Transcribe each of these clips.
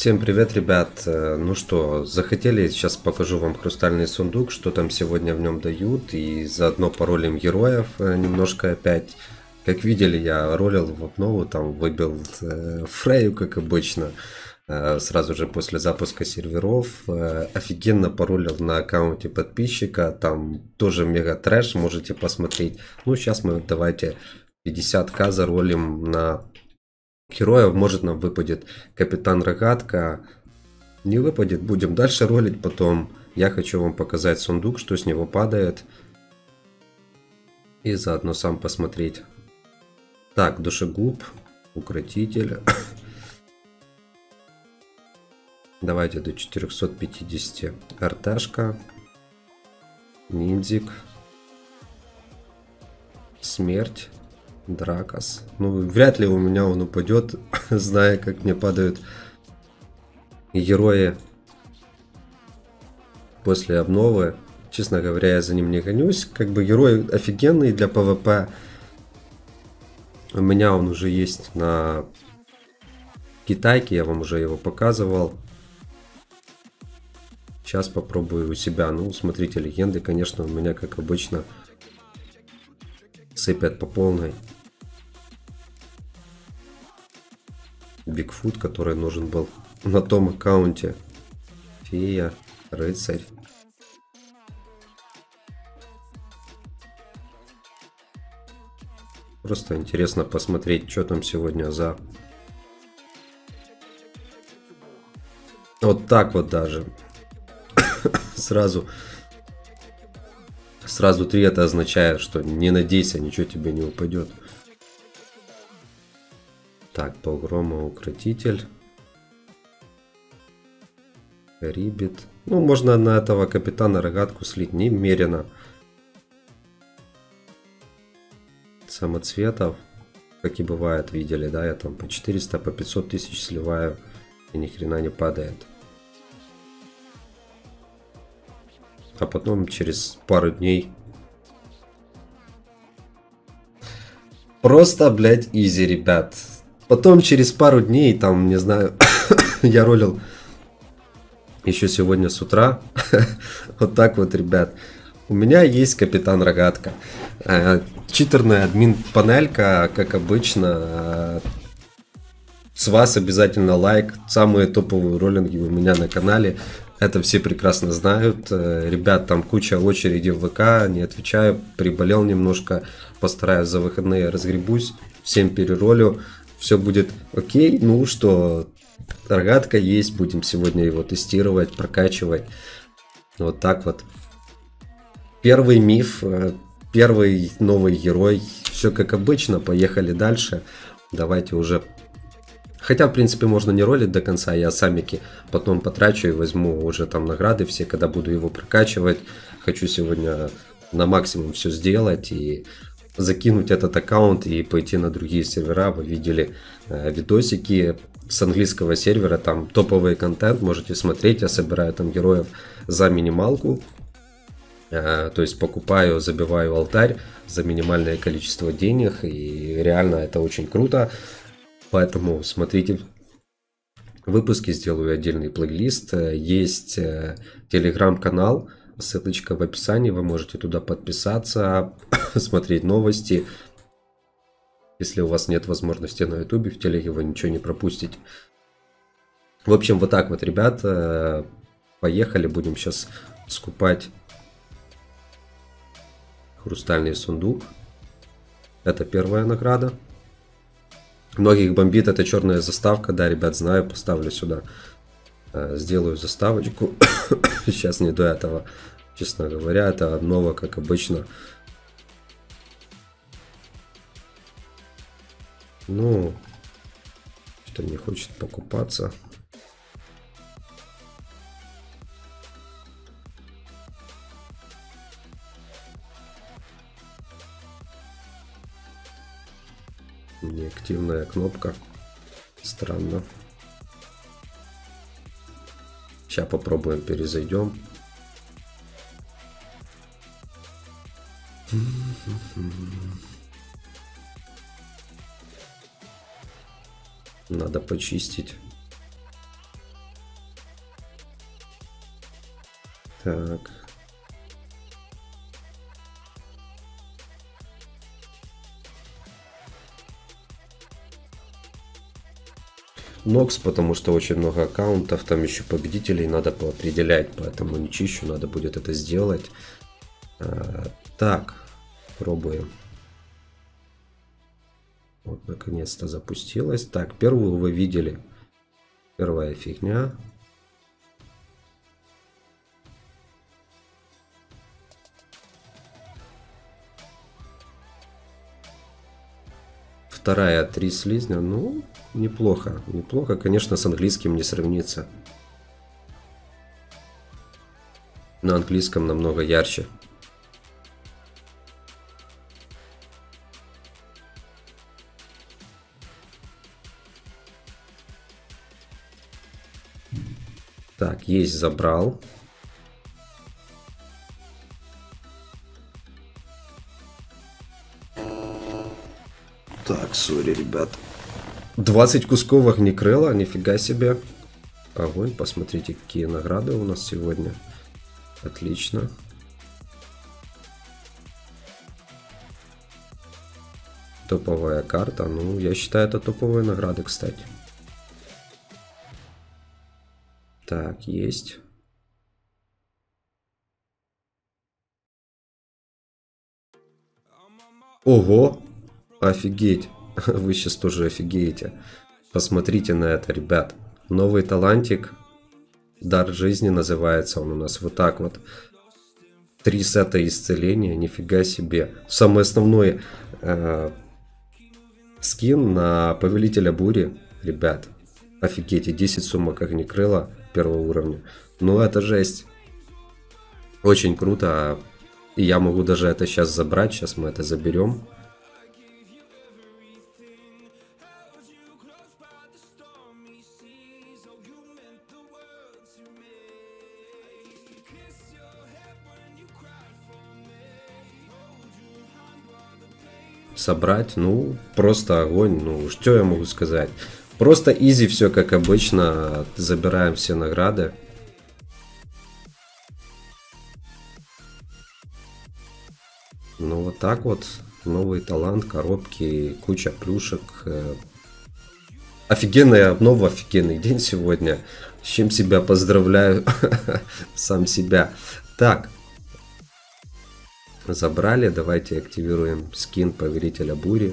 Всем привет, ребят. Ну что, захотели, сейчас покажу вам хрустальный сундук, что там сегодня в нем дают, и заодно паролим героев немножко опять. Как видели, я ролил в обнову, там выбил Фрею, как обычно, сразу же после запуска серверов. Офигенно паролил на аккаунте подписчика, там тоже мега трэш, можете посмотреть. Ну, сейчас мы давайте 50к заролим на героев. Может, нам выпадет Капитан Рогатка. Не выпадет, будем дальше ролить потом. Я хочу вам показать сундук, что с него падает. И заодно сам посмотреть. Так, душегуб, укротитель. Давайте до 450. Арташка. Ниндзик. Смерть. Дракос. Ну, вряд ли у меня он упадет, зная, как мне падают герои после обновы. Честно говоря, я за ним не гонюсь. Как бы герой офигенный для ПВП. У меня он уже есть на Китайке, я вам уже его показывал. Сейчас попробую у себя. Ну, смотрите, легенды, конечно, у меня, как обычно, сыпят по полной. Бигфут, который нужен был на том аккаунте. Фея, рыцарь. Просто интересно посмотреть, что там сегодня за... Вот так вот даже. Сразу 3 это означает, что не надейся, ничего тебе не упадет. Так, полгрома, укротитель. Рибит. Ну, можно на этого капитана Рогатку слить немерено. Самоцветов, как и бывает, видели, да, я там по 400, по 500 тысяч сливаю, и ни хрена не падает. А потом через пару дней просто, блядь, изи, ребят. Потом через пару дней, там, не знаю, я ролил еще сегодня с утра. Вот так вот, ребят. У меня есть Капитан Рогатка. Читерная админ панелька, как обычно. С вас обязательно лайк. Самые топовые роллинги у меня на канале. Это все прекрасно знают. Ребят, там куча очереди в ВК. Не отвечаю. Приболел немножко. Постараюсь за выходные разгребусь. Всем переролю. Все будет окей. Ну что, Рогатка есть. Будем сегодня его тестировать, прокачивать. Вот так вот. Первый миф. Первый новый герой. Все как обычно. Поехали дальше. Давайте уже... Хотя, в принципе, можно не ролить до конца. Я самики потом потрачу и возьму уже там награды все, когда буду его прокачивать. Хочу сегодня на максимум все сделать и закинуть этот аккаунт и пойти на другие сервера. Вы видели видосики с английского сервера. Там топовый контент. Можете смотреть. Я собираю там героев за минималку. То есть покупаю, забиваю алтарь за минимальное количество денег. И реально это очень круто. Поэтому смотрите выпуски, сделаю отдельный плейлист. Есть телеграм-канал, ссылочка в описании. Вы можете туда подписаться, смотреть новости. Если у вас нет возможности на ютубе, в телеге вы ничего не пропустите. В общем, вот так вот, ребят. Поехали, будем сейчас скупать хрустальный сундук. Это первая награда. Многих бомбит эта черная заставка. Да, ребят, знаю, поставлю сюда. Сделаю заставочку. Сейчас не до этого, честно говоря. Это обнова, как обычно. Ну, что не хочет покупаться. Неактивная кнопка. Странно. Сейчас попробуем, перезайдем. Надо почистить. Так. Нокс, потому что очень много аккаунтов, там еще победителей надо поопределять, поэтому не чищу, надо будет это сделать. Так, пробуем. Вот, наконец-то запустилось. Так, первую вы видели. Первая фигня. Вторая 3 слизня. Ну, неплохо. Неплохо, конечно, с английским не сравнится. На английском намного ярче. Так, есть, забрал. Так, сори, ребят. 20 кусков огнекрыла, нифига себе. Огонь, посмотрите, какие награды у нас сегодня. Отлично. Топовая карта. Ну, я считаю, это топовые награды, кстати. Так, есть. Ого! Офигеть! Вы сейчас тоже офигеете. Посмотрите на это, ребят. Новый талантик. Дар жизни называется он у нас. Вот так вот. 3 сета исцеления. Нифига себе. Самый основной скин на Повелителя Бури. Ребят. Офигеть. 10 сумок огнекрыла первого уровня. Ну это жесть. Очень круто. И я могу даже это сейчас забрать. Сейчас мы это заберем. Собрать, ну, просто огонь. Ну, что я могу сказать? Просто изи все, как обычно. Забираем все награды. Ну, вот так вот. Новый талант, коробки, куча плюшек. Офигенная обнова, офигенный день сегодня. С чем себя поздравляю. Сам себя. Так. Забрали. Давайте активируем скин Повелителя Бури.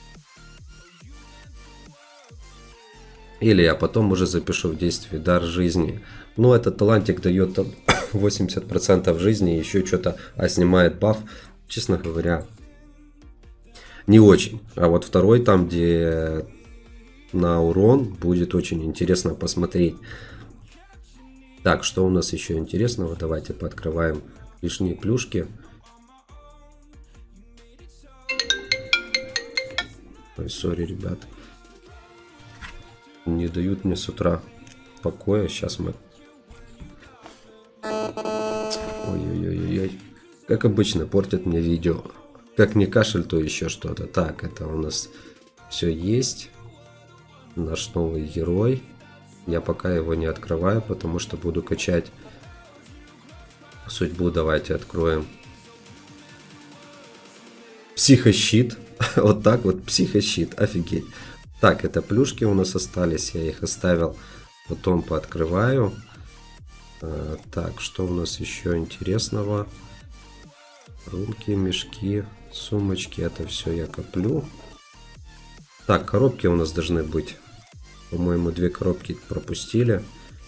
Или я потом уже запишу в действие дар жизни. Ну, этот талантик дает 80% жизни, еще что-то, снимает баф. Честно говоря, не очень. А вот второй, там, где на урон, будет очень интересно посмотреть. Так, что у нас еще интересного? Давайте пооткрываем лишние плюшки. Ой, сори, ребят. Не дают мне с утра покоя. Сейчас мы... Ой-ой-ой-ой. Как обычно, портят мне видео. Как не кашель, то еще что-то. Так, это у нас все есть. Наш новый герой. Я пока его не открываю, потому что буду качать судьбу. Давайте откроем. Психощит. Вот так вот, психощит. Офигеть. Так, это плюшки у нас остались. Я их оставил. Потом пооткрываю. Так, что у нас еще интересного? Рунки, мешки, сумочки. Это все я коплю. Так, коробки у нас должны быть. По-моему, 2 коробки пропустили.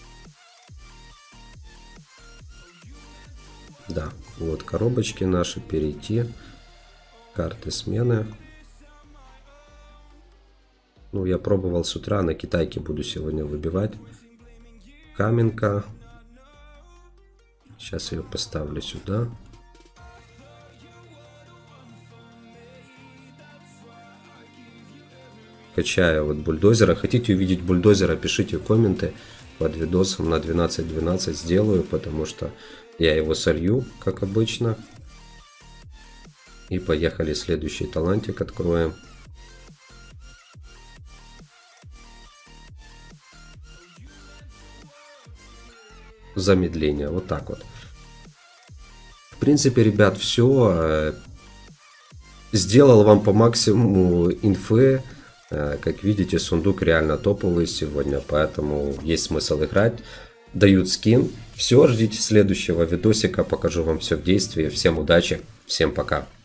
Да, вот коробочки наши. Перейти. Карты смены. Ну, я пробовал с утра. На китайке буду сегодня выбивать. Каменка. Сейчас ее поставлю сюда. Качаю вот бульдозера. Хотите увидеть бульдозера, пишите комменты под видосом. На 12-12 сделаю, потому что я его солью, как обычно. И поехали, следующий талантик откроем. Замедление, вот так вот. принципе, ребят, все. Сделал вам по максимуму инфы. Как видите, сундук реально топовый сегодня, поэтому есть смысл играть. Дают скин. Все, ждите следующего видосика, покажу вам все в действии. Всем удачи, всем пока.